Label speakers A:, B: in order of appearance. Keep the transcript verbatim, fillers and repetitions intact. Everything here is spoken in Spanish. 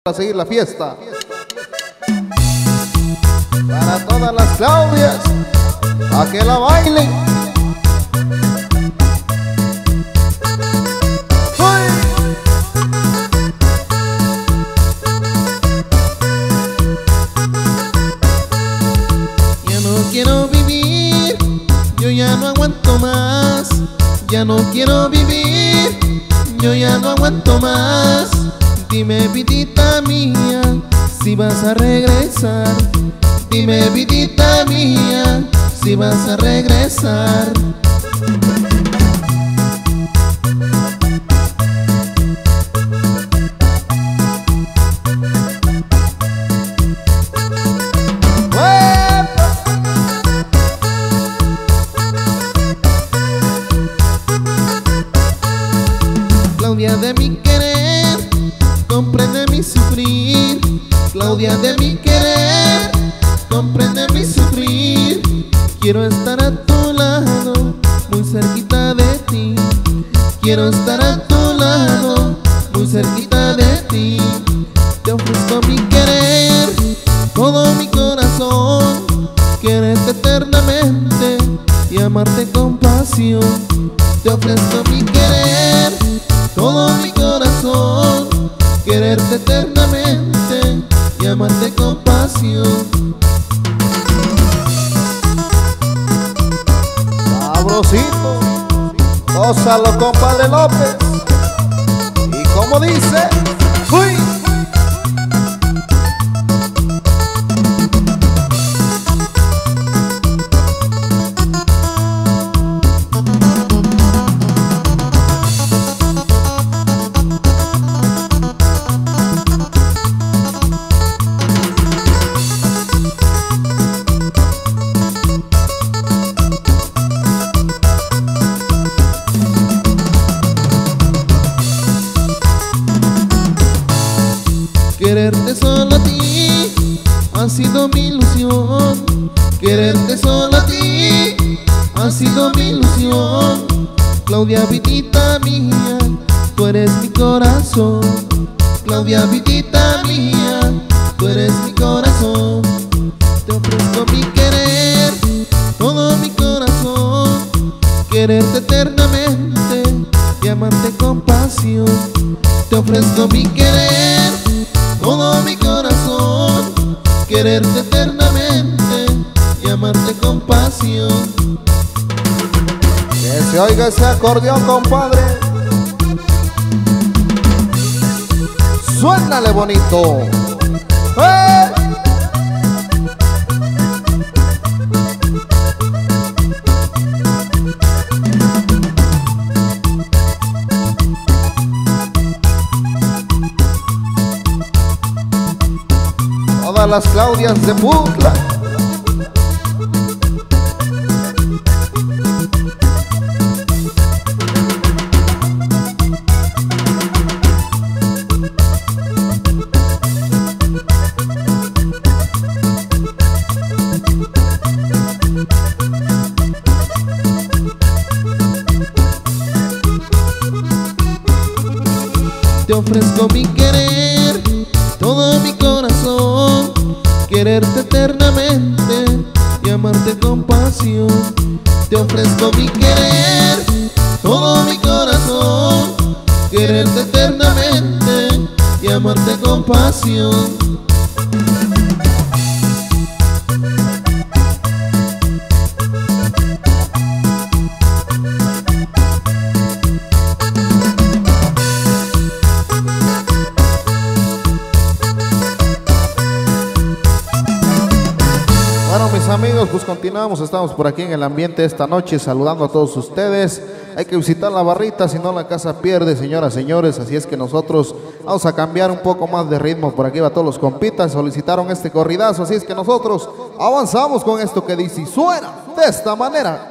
A: Para seguir la fiesta. Para todas las Claudias, a que la bailen. ¡Uy! Ya no quiero vivir, yo ya no aguanto más. Ya no quiero vivir, yo ya no aguanto más. Dime, vidita mía, si vas a regresar. Dime, vidita mía, si vas a regresar. Claudia de mi querer, comprende mi sufrir. Claudia de mi querer, comprende mi sufrir. Quiero estar a tu lado, muy cerquita de ti. Quiero estar a tu lado, muy cerquita de ti. Te ofrezco mi querer, todo mi corazón. Quererte eternamente y amarte con pasión. Te ofrezco mi querer, todo mi corazón. Quererte eternamente y amarte con pasión. Sabrosito, gózalo, compadre López. Y como dice, ¡uy! Quererte solo a ti ha sido mi ilusión. Quererte solo a ti ha sido mi ilusión. Claudia, vidita mía, tú eres mi corazón. Claudia, vidita mía, tú eres mi corazón. Te ofrezco mi querer, todo mi corazón. Quererte eternamente y amarte con pasión. Te ofrezco mi querer, todo mi corazón. Quererte eternamente y amarte con pasión. Que se oiga ese acordeón, compadre. Suénale bonito. ¡Eh! Todas las Claudias de Pucla. Te ofrezco mi querer, todo mi corazón. Quererte eternamente y amarte con pasión. Te ofrezco mi querer, todo mi corazón. Quererte eternamente y amarte con pasión. Bueno, mis amigos, pues continuamos, estamos por aquí en el ambiente esta noche saludando a todos ustedes. Hay que visitar la barrita, si no la casa pierde, señoras, señores. Así es que nosotros vamos a cambiar un poco más de ritmo. Por aquí va todos los compitas, solicitaron este corridazo. Así es que nosotros avanzamos con esto que dice y suena de esta manera.